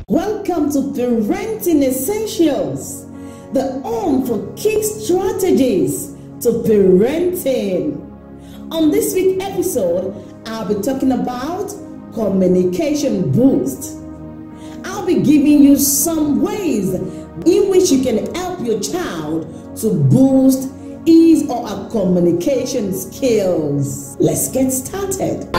Welcome to Parenting Essentials, the home for key strategies to parenting. On this week's episode, I'll be talking about communication boost. I'll be giving you some ways in which you can help your child to boost his or her communication skills. Let's get started.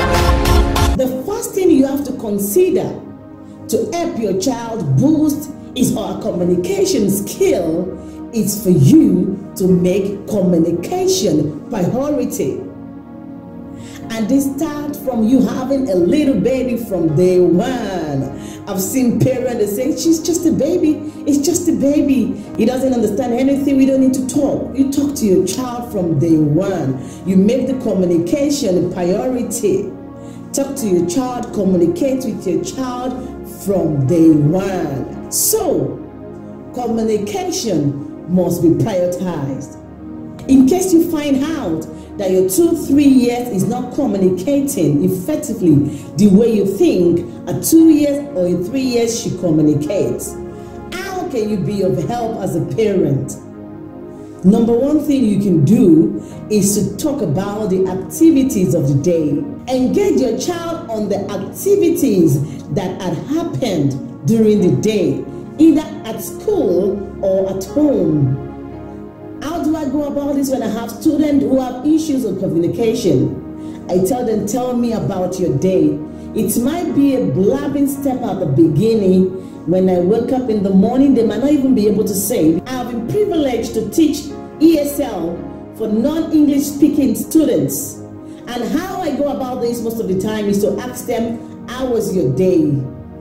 The first thing you have to consider to help your child boost his or her communication skill is for you to make communication priority. And this starts from you having a little baby from day one. I've seen parents say, she's just a baby, it's just a baby. He doesn't understand anything, we don't need to talk. You talk to your child from day one. You make the communication a priority. Talk to your child, communicate with your child from day one. So, communication must be prioritized. In case you find out that your 2-3 years is not communicating effectively the way you think a 2 years or a 3 years should communicate, how can you be of help as a parent? Number one thing you can do is to talk about the activities of the day. Engage your child on the activities that had happened during the day, either at school or at home. How do I go about this when I have students who have issues of communication? I tell them, tell me about your day. It might be a blabbing step at the beginning. When I wake up in the morning, they might not even be able to say. I've been privileged to teach ESL for non-English speaking students. And how I go about this most of the time is to ask them, how was your day?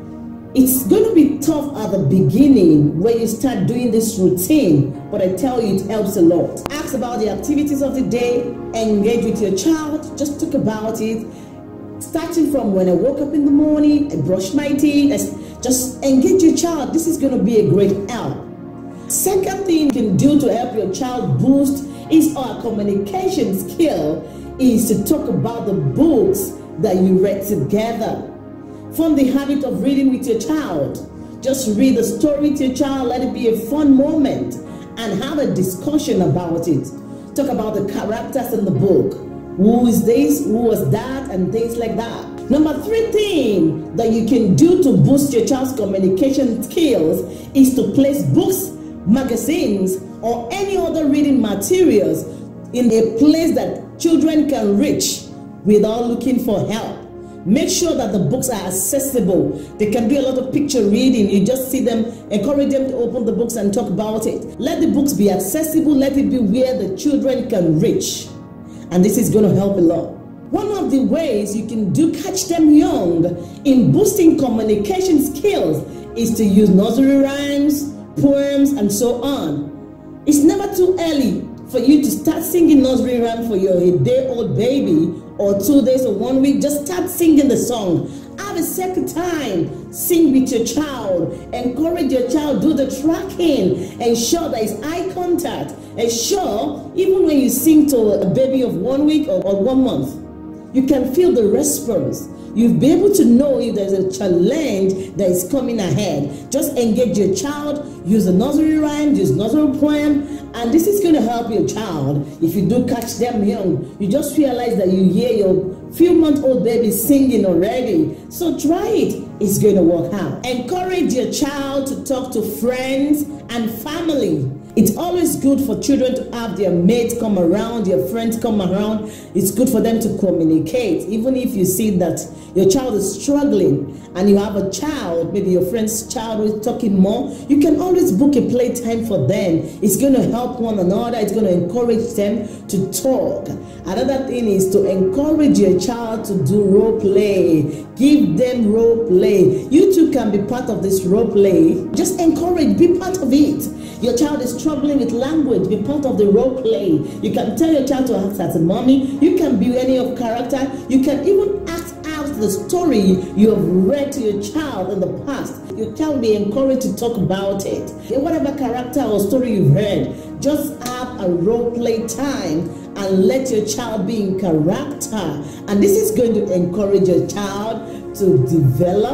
It's going to be tough at the beginning when you start doing this routine, but I tell you it helps a lot. Ask about the activities of the day, engage with your child, just talk about it. Starting from when I woke up in the morning, I brushed my teeth, just engage your child. This is going to be a great help. Second thing you can do to help your child boost his or her communication skill is to talk about the books that you read together. Form the habit of reading with your child. Just read the story to your child, let it be a fun moment, and have a discussion about it. Talk about the characters in the book. Who is this, who was that, and things like that. Number 3 thing that you can do to boost your child's communication skills is to place books, magazines, or any other reading materials in a place that children can reach without looking for help. Make sure that the books are accessible. There can be a lot of picture reading. You just see them, encourage them to open the books and talk about it. Let the books be accessible. Let it be where the children can reach. And this is going to help a lot. One of the ways you can catch them young in boosting communication skills is to use nursery rhymes, poems, and so on. It's never too early for you to start singing nursery rhyme for your day-old baby, or 2 days or 1 week. Just start singing the song. Have a second time. Sing with your child. Encourage your child. Do the tracking. Ensure there is eye contact. Ensure even when you sing to a baby of 1 week or 1 month, you can feel the response. You'll be able to know if there's a challenge that is coming ahead. Just engage your child, use a nursery rhyme, use nursery poem, and this is going to help your child. If you do catch them young, you just realize that you hear your few-month-old baby singing already. So try it. It's going to work out. Encourage your child to talk to friends and family. It's always good for children to have their mates come around, their friends come around. It's good for them to communicate. Even if you see that your child is struggling and you have a child, maybe your friend's child is talking more, you can always book a playtime for them. It's going to help one another. It's going to encourage them to talk. Another thing is to encourage your child to do role play. Give them role play. You too can be part of this role play. Just encourage, be part of it. Your child is struggling with language, be part of the role play. You can tell your child to act as a mommy. You can be any of character. You can even act out the story you have read to your child in the past. Your child will be encouraged to talk about it. Whatever character or story you've read, just have a role play time and let your child be in character. And this is going to encourage your child to develop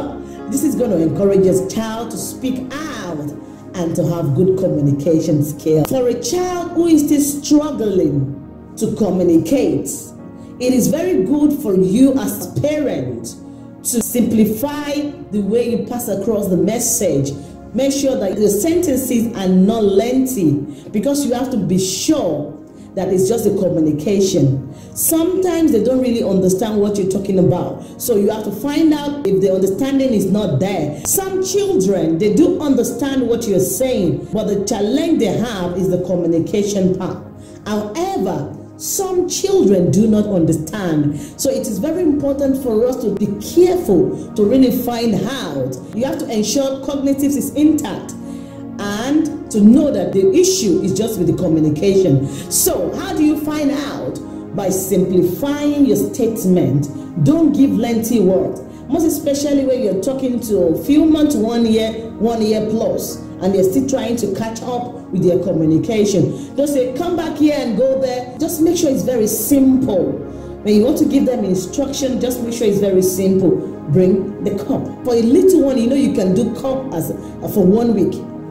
This is going to encourage your child to speak out and to have good communication skills. For a child who is still struggling to communicate, it is very good for you as a parent to simplify the way you pass across the message. Make sure that the sentences are not lengthy, because you have to be sure that it's just a communication. Sometimes they don't really understand what you're talking about, so you have to find out if the understanding is not there. Some children, they do understand what you're saying, but the challenge they have is the communication part. However, some children do not understand, so it is very important for us to be careful to really find out. You have to ensure cognitive is intact and to know that the issue is just with the communication. So how do you find out? By simplifying your statement. Don't give lengthy words, most especially when you're talking to a few months, 1 year plus, and they're still trying to catch up with their communication. Don't say, come back here and go there. Just make sure it's very simple. When you want to give them instruction, just make sure it's very simple. Bring the cup. For a little one, you know, you can do cup as for 1 week.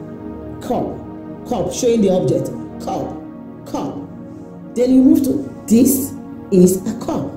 Cup, showing the object. Cup. Then you move to, this is a cup.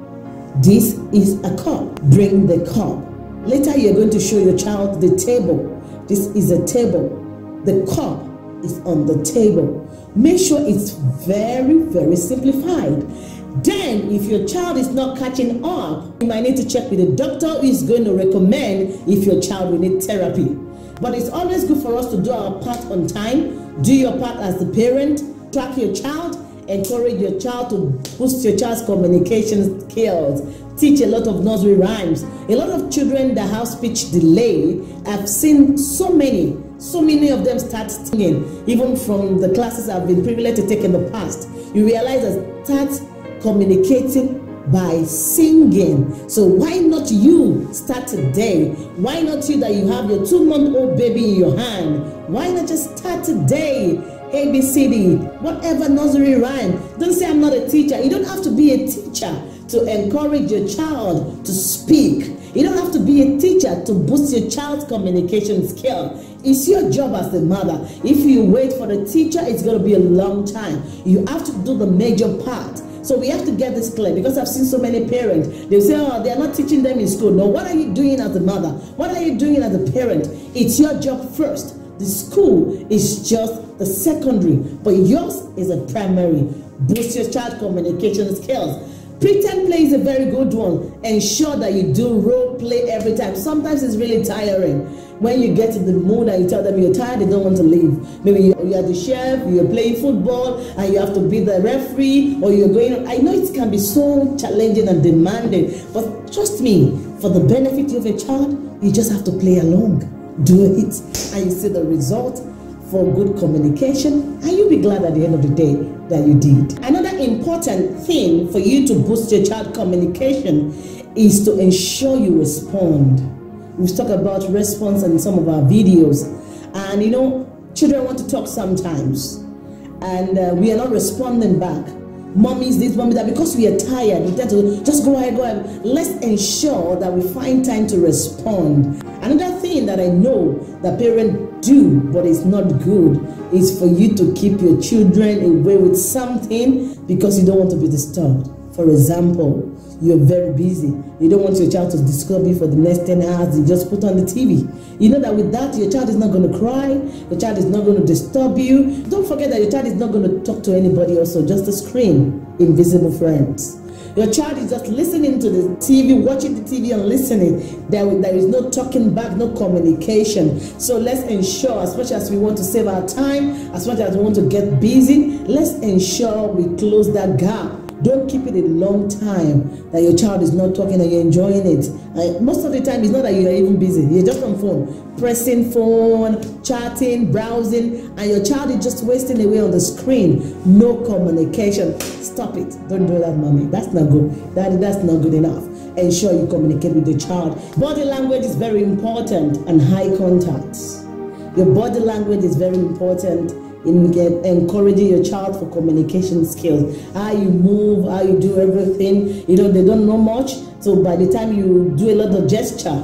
This is a cup. Bring the cup. Later, you're going to show your child the table. This is a table. The cup is on the table. Make sure it's very, very simplified. Then, if your child is not catching up, you might need to check with the doctor who is going to recommend if your child will need therapy. But it's always good for us to do our part on time. Do your part as the parent. Track your child. Encourage your child to boost your child's communication skills. Teach a lot of nursery rhymes. A lot of children that have speech delay, I've seen so many of them start singing. Even from the classes I've been privileged to take in the past, you realize that start communicating by singing. So why not you start today? Why not you that you have your 2-month-old baby in your hand? Why not just start today? ABCD, whatever nursery rhyme. Don't say I'm not a teacher. You don't have to be a teacher to encourage your child to speak. You don't have to be a teacher to boost your child's communication skill. It's your job as the mother. If you wait for the teacher, it's going to be a long time. You have to do the major part. So we have to get this clear, because I've seen so many parents. They say, oh, they're not teaching them in school. No, what are you doing as a mother? What are you doing as a parent? It's your job first. The school is just the secondary, but yours is a primary. Boost your child communication skills. Pretend play is a very good one. Ensure that you do role play every time. Sometimes it's really tiring. When you get in the mood and you tell them you're tired, they don't want to leave. Maybe you are the chef, you're playing football, and you have to be the referee, or you're going. I know it can be so challenging and demanding, but trust me, for the benefit of a child, you just have to play along. Do it, and you see the result for good communication, and you'll be glad at the end of the day that you did. Another important thing for you to boost your child communication is to ensure you respond. We've talked about response in some of our videos, and you know, children want to talk sometimes, and we are not responding back. Mommy's this, mommy that, because we are tired, we tend to just go ahead. Let's ensure that we find time to respond. Another thing that I know that parents do, but it's not good, is for you to keep your children away with something because you don't want to be disturbed. For example, you're very busy. You don't want your child to disturb you for the next 10 hours. You just put on the TV. You know that with that, your child is not going to cry. Your child is not going to disturb you. Don't forget that your child is not going to talk to anybody also, just a screen, invisible friends. Your child is just listening to the TV, watching the TV and listening. There is no talking back, no communication. So let's ensure, as much as we want to save our time, as much as we want to get busy, let's ensure we close that gap. Don't keep it a long time that your child is not talking and you're enjoying it. Most of the time, it's not that you're even busy. You're just on phone, pressing phone, chatting, browsing, and your child is just wasting away on the screen. No communication. Stop it. Don't do that, mommy. That's not good. Daddy, that's not good enough. Ensure you communicate with the child. Body language is very important, and eye contact. Your body language is very important in encouraging your child for communication skills. How you move, how you do everything. You know, they don't know much. So by the time you do a lot of gesture,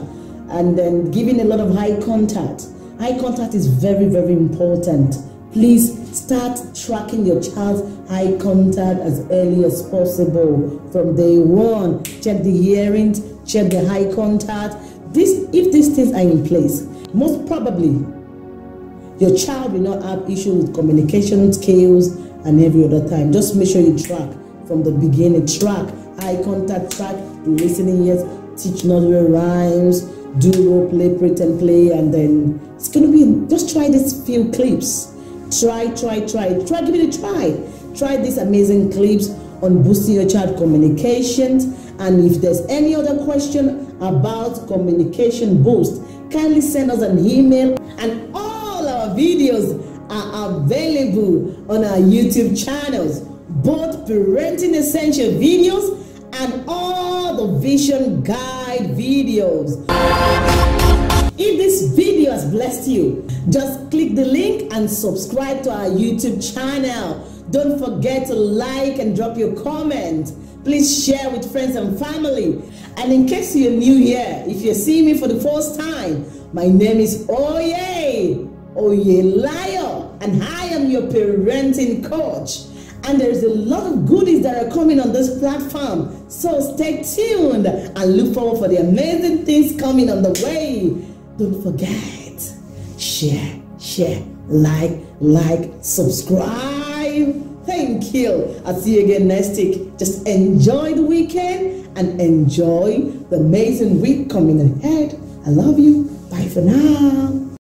and then giving a lot of eye contact. Eye contact is very, very important. Please start tracking your child's eye contact as early as possible. From day one, check the hearing, check the eye contact. If these things are in place, most probably your child will not have issues with communication skills and every other time. Just make sure you track from the beginning. Track eye contact, track listening ears, teach nursery rhymes, do role play, pretend play, and then it's going to be, just try these few clips. Try, give it a try. Try these amazing clips on boosting your child communications. And if there's any other question about communication boost, kindly send us an email, and all our videos are available on our YouTube channels, both Parenting Essential videos and all the Vision Guide videos. If this video has blessed you, just click the link and subscribe to our YouTube channel. Don't forget to like and drop your comment. Please share with friends and family. And in case you're new here, if you're seeing me for the first time, my name is Oyelayo, and I am your parenting coach. And there's a lot of goodies that are coming on this platform. So stay tuned and look forward for the amazing things coming on the way. Don't forget, share, like, subscribe. Thank you. I'll see you again next week. Just enjoy the weekend and enjoy the amazing week coming ahead. I love you. Bye for now.